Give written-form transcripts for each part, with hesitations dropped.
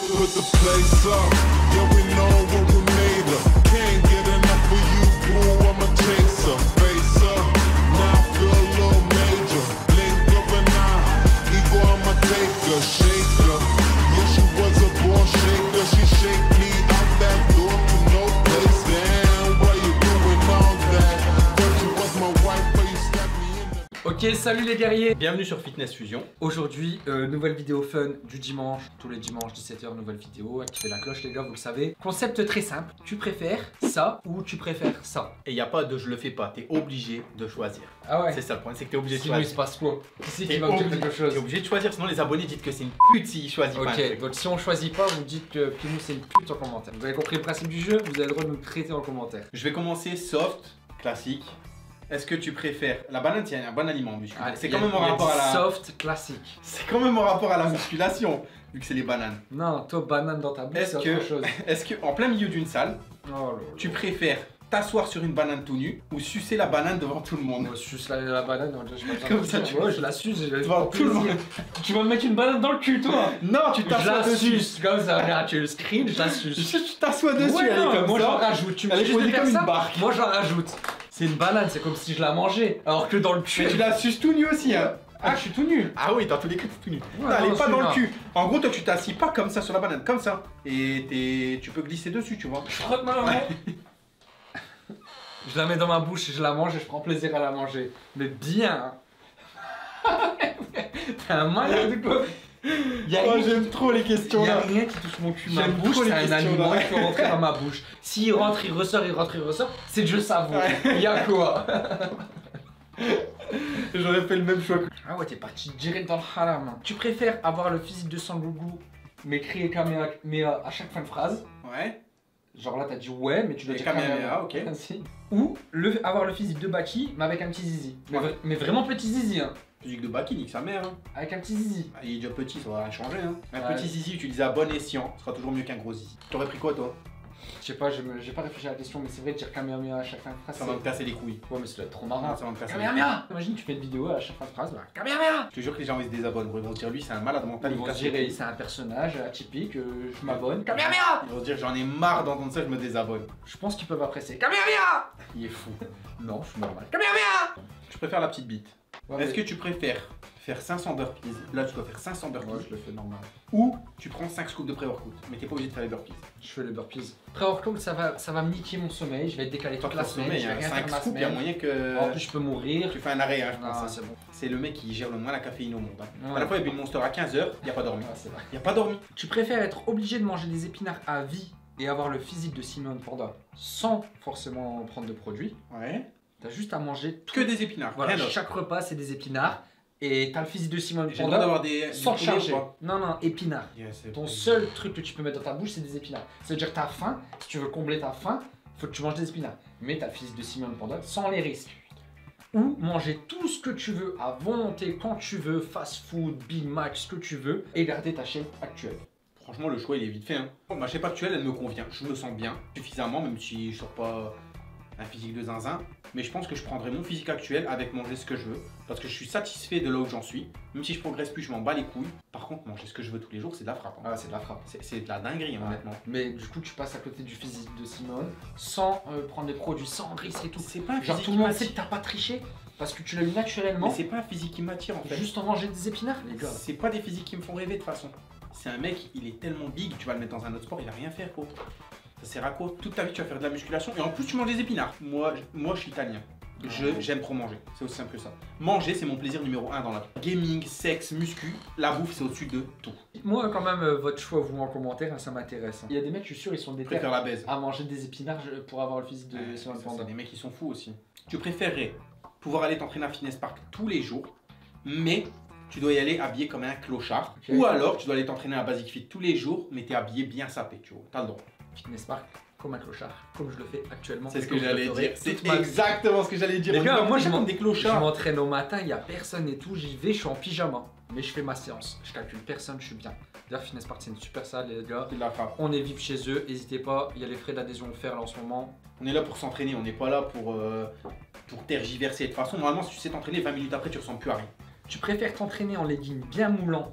put the place up. Yeah, we know what we made of. Can't get enough of you, boo, I'm a chaser. Face up, now I feel a little major. Blink of an eye, ego, I'm a taker, shaker. Yeah, she was a born shaker. She shake me out that door to no place. Damn, why you doing all that? Thought you was my wife, but you stabbed me in the... Ok, salut les guerriers. Bienvenue sur Fitness Fusion. Aujourd'hui, nouvelle vidéo fun du dimanche. Tous les dimanches, 17h, nouvelle vidéo. Activez la cloche les gars, vous le savez. Concept très simple. Tu préfères ça ou tu préfères ça? Et il n'y a pas de je le fais pas, t'es obligé de choisir. Ah ouais. C'est ça le point, c'est que t'es obligé de Sinon il choisir. se passe quoi? Qui c'est qui T'es va me dire obligé- quelque chose? T'es obligé de choisir, sinon les abonnés disent que c'est une pute s'ils choisissent pas un Ok, truc. donc si on choisit pas, vous dites que Pimou c'est une pute en commentaire. Vous avez compris le principe du jeu, vous avez le droit de nous traiter en commentaire. Je vais commencer soft, classique. Est-ce que tu préfères la banane? Tiens, un bon aliment en muscu. Ah, C'est il y a- quand même en il y a rapport du à la. soft classique. C'est quand même en rapport à la musculation, vu que c'est les bananes. Non, toi banane dans ta bouche, c'est Est-ce autre que, chose. est-ce que, en plein milieu d'une salle, Oh là là. tu préfères t'asseoir sur une banane tout nu ou sucer la banane devant tout le monde? Moi, je suce la banane, je m'attends Comme pas ça, à tu- ouais, je la suce, je vais Devant tout le monde. Tu vas me mettre une banane dans le cul, toi. Non, tu Je t'assois la dessus. suce, comme ça, regarde, tu le screen, je la suce. Tu t'assois dessus, Ouais, elle est non, comme moi ça. j'en rajoute, tu me Elle est dis juste de posée faire comme ça, une barque. moi j'en rajoute. C'est une banane, c'est comme si je la mangeais, alors que dans le cul... Mais tu la suces tout nu aussi, hein. Ah, je suis tout nul. Ah oui, dans tous les cas, t'es tout nu. Ouais, Non, elle non, est pas dans le celui-là. cul. En gros, toi, tu t'assis pas comme ça sur la banane, comme ça. Et tu peux glisser dessus, tu vois. Je frotte ma main. Je la mets dans ma bouche et je la mange et je prends plaisir à la manger. Mais bien. T'es un malade ou quoi? Y'a Oh, rien, j'aime trop les questions y a là. rien qui touche mon cul, ma J'aime bouche, trop les c'est un questions, aliment là. qui peut rentrer dans ma bouche. S'il rentre, il ressort, il rentre, il ressort, c'est que je savoure. Ouais. Y'a quoi? J'aurais fait le même choix que. Ah ouais, t'es parti direct dans le haram. Tu préfères avoir le physique de Sangoku, mais crier Kamehameha à chaque fin de phrase? Ouais. Genre là, t'as dit ouais, mais tu dois Et dire Kamehameha, ok. Si. Ou avoir le physique de Baki, mais avec un petit zizi. Mais, Ouais. mais vraiment petit zizi, hein. Physique de Baki, nique sa mère. Hein. Avec un petit zizi. Ah, il est déjà petit, ça va rien changer. Hein. Un Ouais. petit zizi utilisé à bon escient sera toujours mieux qu'un gros zizi. T'aurais pris quoi, toi? Je sais pas, j'ai pas réfléchi à la question, mais c'est vrai de dire Kamehameha à chaque fin de phrase. Ça va me casser les couilles. Ouais, mais ça doit être trop marrant. Ça va me casser les couilles. Kamehameha! Imagine, tu fais une vidéo à chaque fin de phrase. Bah, Kamehameha! Je te jure que les gens ils se désabonnent. Ils vont se dire, lui, c'est un malade mental. Ils il vont me se casse les dire, couilles. c'est un personnage atypique, je m'abonne. Kamehameha! Ils vont se dire, j'en ai marre d'entendre ça, je me désabonne. Je pense qu'ils peuvent apprécier. Kamehameha! Il est fou. Non, je suis normal. Kamehameha! Je préfère la petite bite. Ouais, Est-ce mais- que tu préfères faire 500 burpees? Là, tu dois faire 500 burpees. Ouais, je le fais normal. Ou tu prends 5 scoops de pré-workout. Mais t'es pas obligé de faire les burpees. Je fais les burpees. Pré-workout, ça va me niquer mon sommeil. Je vais être décalé toute la semaine. Je vais rien faire 5 ma scoops, il y a semaine. moyen que En plus, je peux mourir. tu fais un arrêt, hein, je Non, pense. c'est bon. C'est le mec qui gère le moins la caféine au monde. Hein. Ouais. À la fois, il y a bu une Monster à 15h, il a pas dormi. Ah, c'est vrai. Il a pas dormi. Tu préfères être obligé de manger des épinards à vie et avoir le physique de Simon Panda sans forcément prendre de produits. Ouais. T'as juste à manger tout. Que des épinards, Voilà, rien d'autre. chaque repas c'est des épinards et t'as le physique de Simon J'ai le droit Panda d'avoir des. sans du te poulet charger. ou pas? Non, non, épinards. Yes, c'est Ton bon. seul truc que tu peux mettre dans ta bouche c'est des épinards. C'est-à-dire que t'as faim, si tu veux combler ta faim, faut que tu manges des épinards. Mais t'as le physique de Simon Panda sans les risques. Ou manger tout ce que tu veux à volonté, quand tu veux, fast food, Big Mac, ce que tu veux, et garder ta shape actuelle. Franchement, le choix il est vite fait. Hein. Ma shape actuelle, elle me convient. Je me sens bien suffisamment, même si je sors pas un physique de zinzin. Mais je pense que je prendrai mon physique actuel avec manger ce que je veux. Parce que je suis satisfait de là où j'en suis. Même si je progresse plus, je m'en bats les couilles. Par contre, manger ce que je veux tous les jours, c'est de la frappe. Hein. Ah, c'est de la frappe. C'est de la dinguerie, hein, honnêtement. Mais du coup, tu passes à côté du physique de Simone sans prendre des produits, sans risque et tout. C'est pas un Genre physique tout qui le monde sait que m'attire. t'as pas triché parce que tu l'as eu naturellement. Mais c'est pas un physique qui m'attire en fait. Juste en manger des épinards, les gars. C'est pas des physiques qui me font rêver de toute façon. C'est un mec, il est tellement big, tu vas le mettre dans un autre sport, il va rien faire quoi. Ça sert à quoi? Toute ta vie tu vas faire de la musculation et en plus tu manges des épinards. Moi je suis italien. J'aime trop manger, c'est aussi simple que ça. Manger c'est mon plaisir numéro 1 dans la vie. Gaming, sexe, muscu, la bouffe c'est au-dessus de tout. Moi, quand même, votre choix, vous en commentaire, hein, ça m'intéresse. Il y a des mecs, je suis sûr, ils sont Je déter préfère la baise. à manger des épinards pour avoir le physique de Simone Ça, Panda. c'est des mecs qui sont fous aussi. Tu préférerais pouvoir aller t'entraîner à Fitness Park tous les jours, mais tu dois y aller habillé comme un clochard. Ok. Ou alors tu dois aller t'entraîner à Basic Fit tous les jours, mais t'es habillé bien sapé, tu vois. T'as le droit. Fitness Park, comme un clochard, comme je le fais actuellement. C'est ce et que comme je le j'allais ferai dire. C'est toute ma vie. exactement ce que j'allais dire. Les On gars, est moi pas je comme des clochards. m'entraîne au matin, il n'y a personne et tout, j'y vais, je suis en pyjama. Mais je fais ma séance, je calcule personne, je suis bien. D'ailleurs, Fitness Park, c'est une super salle, les gars. C'est de la frappe. On est VIP chez eux, n'hésitez pas, il y a les frais d'adhésion offerts là en ce moment. On est là pour s'entraîner, on n'est pas là pour tergiverser. De toute façon, normalement, si tu sais t'entraîner, 20 minutes après, tu ressembles plus à rien. Tu préfères t'entraîner en legging bien moulant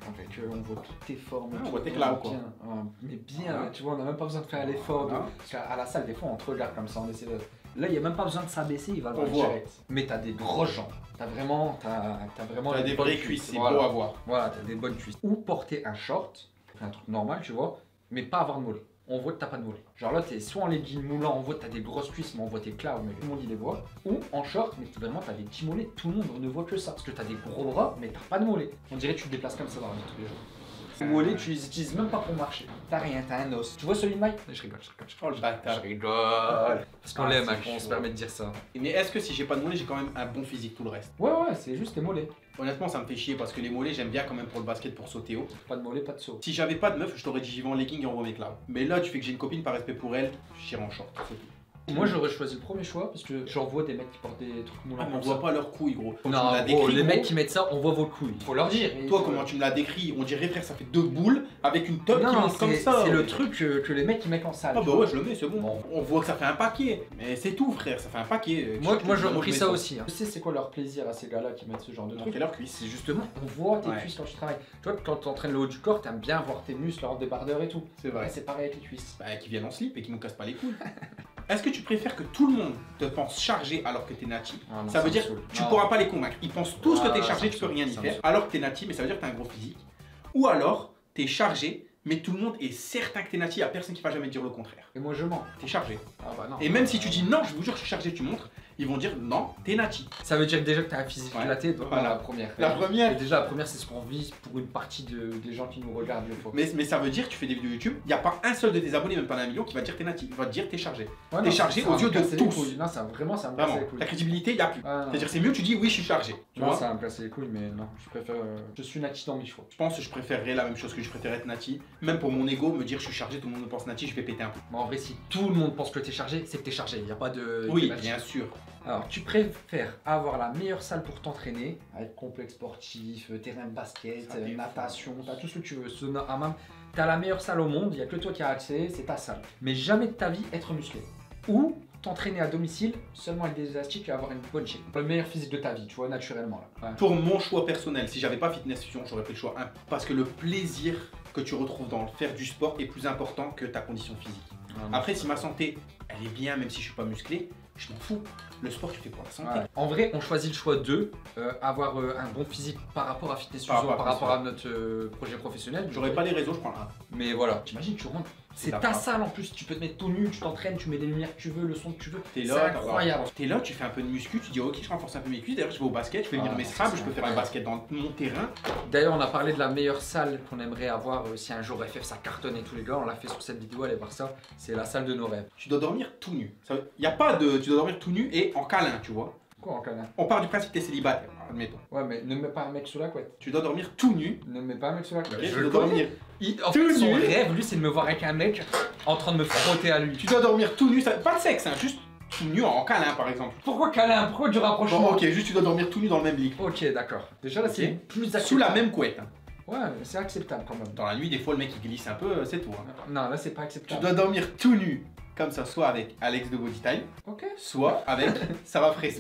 Avec on voit toutes tes formes. Ah, on tout, voit tes clouds, quoi. bien, mais bien, Ah. tu vois, on n'a même pas besoin de faire l'effort. Ah. Parce qu'à la salle, des fois, on te regarde comme ça, on essaie de. Là, il n'y a même pas besoin de s'abaisser, il va le On voir voit. direct. Mais t'as des grosses jambes. T'as vraiment T'as des bonnes vraies cuisses, c'est Voilà. beau à voir. Voilà, t'as des bonnes cuisses. Ou porter un short, un truc normal, tu vois, mais pas avoir de mollets. On voit que t'as pas de mollets. Genre là, t'es soit en legging moulant, on voit que t'as des grosses cuisses, mais on voit tes clouds, mais tout le monde il les voit. Ou en short, mais vraiment t'as des petits mollets, tout le monde ne voit que ça. Parce que t'as des gros bras, mais t'as pas de mollets. On dirait que tu te déplaces comme ça dans la vie tous les jours. Les mollets, tu les utilises même pas pour marcher. T'as rien, t'as un os. Tu vois celui de Mike? Je rigole. Oh le bâtard. Je rigole. Parce qu'on Ah, l'aime, c'est hein, qu'on se chaud. permet de dire ça. Mais est-ce que si j'ai pas de mollets, j'ai quand même un bon physique tout le reste? Ouais, c'est juste les mollets. Honnêtement, ça me fait chier parce que les mollets, j'aime bien quand même pour le basket, pour sauter haut. Pas de mollets, pas de saut. Si j'avais pas de meuf, je t'aurais dit j'y vais en legging et on voit mes clouds. Mais là, tu fais que j'ai une copine par respect pour elle, j'irai en short. c'est tout. Moi j'aurais choisi le premier choix parce que j'en vois des mecs qui portent des trucs moulants Ah, mais on comme voit ça. pas leurs couilles, gros. Quand tu me Non, l'as gros, décrit, les gros, mecs qui mettent ça, on voit vos couilles. Faut leur dire. Toi, comment tu me l'as décrit? On dirait, frère, ça fait deux boules avec une top qui Non, monte comme c'est ça. le truc que les mecs qui mettent en salle. Ah tu bah vois. ouais, je le mets, c'est bon. Bon. On voit que ça fait un paquet. Mais c'est tout, frère, ça fait un paquet. Moi Je j'aurais je pris mets ça aussi. Hein. Tu sais c'est quoi leur plaisir à ces gars-là qui mettent ce genre de truc? Montrer leurs cuisses. C'est justement, on voit tes Ouais. cuisses quand tu travailles. Tu vois, quand tu entraînes le haut du corps, t'aimes bien voir tes muscles en débardeur et tout. C'est vrai. Ouais, c'est pareil avec les cuisses. Bah, qui viennent en slip et qui nous cassent pas les couilles. Est-ce que tu préfères que tout le monde te pense chargé alors que t'es nati? Ah non, Ça veut me dire saoule. tu Non. pourras pas les convaincre. Ils pensent tous que Ah, t'es ça chargé, me tu peux saoule, rien y ça me faire. saoule. Alors que t'es nati, mais ça veut dire que t'as un gros physique. Ou alors t'es chargé, mais tout le monde est certain que t'es nati, y a personne qui va jamais te dire le contraire. Et moi je mens. T'es chargé. Ah bah non. Et même si tu dis non, je vous jure, je suis chargé, tu montres, ils vont dire non, t'es nati. Ça veut dire déjà que t'as un physique Ouais. dilaté, donc Voilà. la première. La première. Et déjà la première c'est ce qu'on vise pour une partie des gens qui nous regardent des fois. Mais ça veut dire que tu fais des vidéos YouTube, y a pas un seul de tes abonnés, même pas un million, qui va te dire t'es nati. Il va te dire t'es chargé. Ouais, t'es non, chargé ça aux va me yeux de casser les tous. couilles. Non, ça vraiment ça me casse Vraiment, les couilles. ta crédibilité, y a plus. Ah, non. C'est-à-dire c'est mieux, tu dis oui, je suis chargé. Tu Moi vois. ça va me casser les couilles, mais non, je préfère. Je suis nati dans mes choix. Je pense que je préférerais la même chose, que je préférerais être nati. Même pour mon ego, me dire je suis chargé, tout le monde me pense nati, je vais péter un peu. Mais en vrai, si tout le monde pense que t'es chargé, c'est que t'es chargé. Il n'y a pas de. Oui, de bien sûr. Alors, tu préfères avoir la meilleure salle pour t'entraîner, avec complexe sportif, terrain de basket, Ça, t'es fou. natation, t'as tout ce que tu veux, sauna, hammam. T'as la meilleure salle au monde, il n'y a que toi qui as accès, c'est ta salle. Mais jamais de ta vie être musclé. Ou t'entraîner à domicile, seulement avec des élastiques et avoir une bonne shape. Le meilleur physique de ta vie, tu vois, naturellement. Là. Ouais. Pour mon choix personnel, si j'avais pas Fitness Fusion, j'aurais fait le choix 1. Parce que le plaisir que tu retrouves dans le faire du sport est plus important que ta condition physique. Après, si ma santé, elle est bien, même si je suis pas musclé, je m'en fous. Le sport, tu fais pour la santé. Ouais. En vrai, on choisit le choix 2, avoir un bon physique par rapport à Fitness Par Fusion, rapport à par rapport à notre projet professionnel. J'aurais pas les réseaux, je prends un. Mais voilà, t'imagines, tu rentres, c'est ta ta frappe. salle en plus, tu peux te mettre tout nu, tu t'entraînes, tu mets les lumières que tu veux, le son que tu veux. T'es C'est là, incroyable. T'es là, tu fais un peu de muscu, tu dis ok, je renforce un peu mes cuisses. D'ailleurs, je vais au basket, je fais venir Ah, mes c'est straps, je peux faire un incroyable. basket dans mon terrain. D'ailleurs, on a parlé de la meilleure salle qu'on aimerait avoir si un jour FF ça cartonne et tous les gars, on l'a fait sur cette vidéo, allez voir ça. C'est la salle de nos rêves. Tu dois dormir tout nu. Il y a pas de. Tu dois dormir tout nu et en câlin, tu vois. Quoi en câlin? On part du principe que t'es célibataire, admettons. Ouais, mais ne mets pas un mec sous la couette. Tu dois dormir tout nu. Ne mets pas un mec sous la couette. Ok, Je tu le dois connais. dormir. En tout fait, son nu. rêve, lui, c'est de me voir avec un mec en train de me frotter à lui. Tu dois dormir tout nu, pas de sexe, hein, juste tout nu en câlin par exemple. Pourquoi câlin? Pourquoi du rapprochement? Bon, ok, juste tu dois dormir tout nu dans le même lit. Ok, d'accord. Déjà là, Ok. c'est plus acceptable. Sous la même couette. hein. Ouais, mais c'est acceptable quand même. Dans la nuit, des fois, le mec il glisse un peu, c'est tout. hein. Non, là, c'est pas Tu acceptable. dois dormir tout nu, comme ça, soit avec Alex de Body Time, Ok. soit avec Sarah Fressou.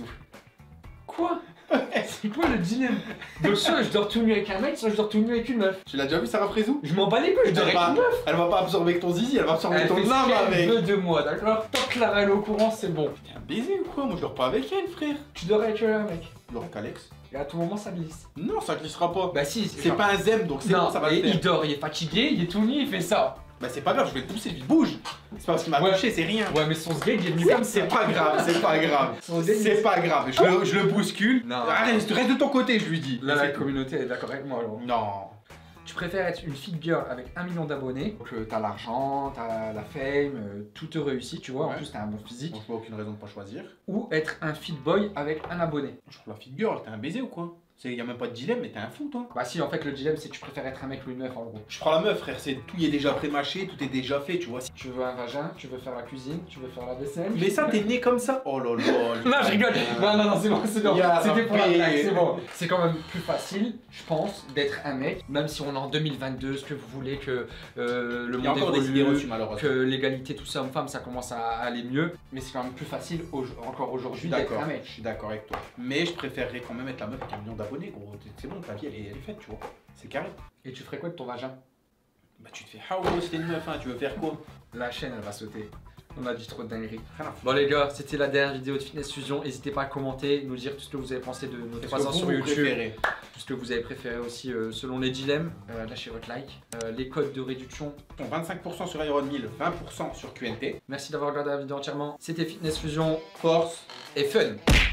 Quoi? C'est quoi le dilemme? Donc soit je dors tout nu avec un mec, soit je dors tout nu avec une meuf. Tu l'as déjà vu Sarah Fressou? Je m'en bats les couilles, je dors avec une meuf. Elle va pas absorber ton zizi, elle va absorber Elle ton fait ce âme qu'elle avec. veut de moi, d'accord? Tant que Clara elle est au courant, c'est bon. T'es un baiser ou quoi? Moi je dors pas avec elle, frère. Tu dors avec un mec. Je dors avec Alex. Et à tout moment ça glisse. Non, ça glissera pas. Bah si, C'est pas un zem, donc c'est Non, bon, ça va et le faire. il dort, il est fatigué, il est tout nu, il fait ça. Bah c'est pas grave, je vais le pousser, je bouge. C'est pas parce qu'il m'a Ouais. touché, c'est rien. Ouais, mais son sgeg il est venu comme ça. C'est pas grave, c'est pas grave. Son sgeg, C'est pas grave, je le bouscule. Non. Allez, reste de ton côté, je lui dis. Là, Et la c'est tout. communauté est d'accord avec moi alors. Non. Tu préfères être une fit girl avec 1 million d'abonnés, donc t'as l'argent, t'as la fame, tout te réussit, tu vois, en Ouais. plus t'as un bon physique, Bon, je vois aucune raison de pas choisir. ou être un fit boy avec un abonné. Je trouve la fit girl, t'es un baiser ou quoi? Y a même pas de dilemme, mais t'es un fou toi. Bah si, en fait le dilemme c'est que tu préfères être un mec ou une meuf en gros. Je prends la meuf, frère, tout y est déjà pré-mâché, tout est déjà fait, tu vois. Tu veux un vagin, tu veux faire la cuisine, tu veux faire la vaisselle. Mais ça, t'es né comme ça. Oh là là. Non, je rigole. Non, c'est bon, c'est bon. Ya C'était pour la Rabbi. blague, c'est bon. C'est quand même plus facile, je pense, d'être un mec, même si on est en 2022, ce que vous voulez, que le Il y a monde encore des idées reçues évolue, malheureusement. que l'égalité, tout ça, homme-femme, ça commence à aller mieux. Mais c'est quand même plus facile encore aujourd'hui d'être un Je mec. suis d'accord avec toi. Mais je préférerais quand même être la meuf avec 1 million d'abonnés. d'abonnés, gros. C'est bon, ta vie, elle est faite, tu vois. C'est carré. Et tu ferais quoi de ton vagin? Bah, tu te fais, ah gros, c'était une meuf, hein, tu veux faire quoi? La chaîne, elle va sauter. On a dit trop de dingueries. Rien à foutre. Bon les gars, c'était la dernière vidéo de Fitness Fusion. N'hésitez pas à commenter, nous dire tout ce que vous avez pensé de nos 3 ans sur YouTube. Tout ce que vous avez préféré aussi selon les dilemmes. Lâchez votre like. Les codes de réduction. 25% sur Iron 1000, 20% sur QNT. Merci d'avoir regardé la vidéo entièrement. C'était Fitness Fusion. Force Et fun.